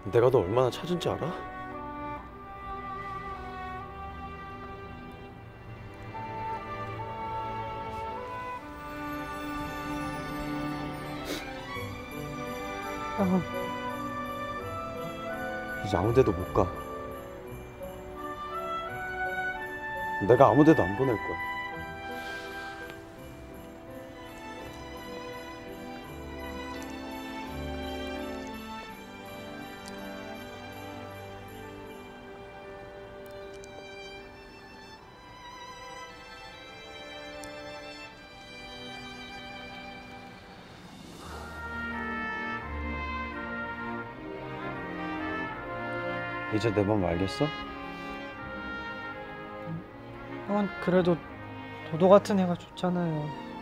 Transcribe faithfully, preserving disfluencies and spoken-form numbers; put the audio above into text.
내가 너 얼마나 찾은지 알아? 형, 이제 아무 데도 못 가. 내가 아무 데도 안 보낼 거야. 이제 내 맘 알겠어? 형은 그래도 도도 같은 애가 좋잖아요.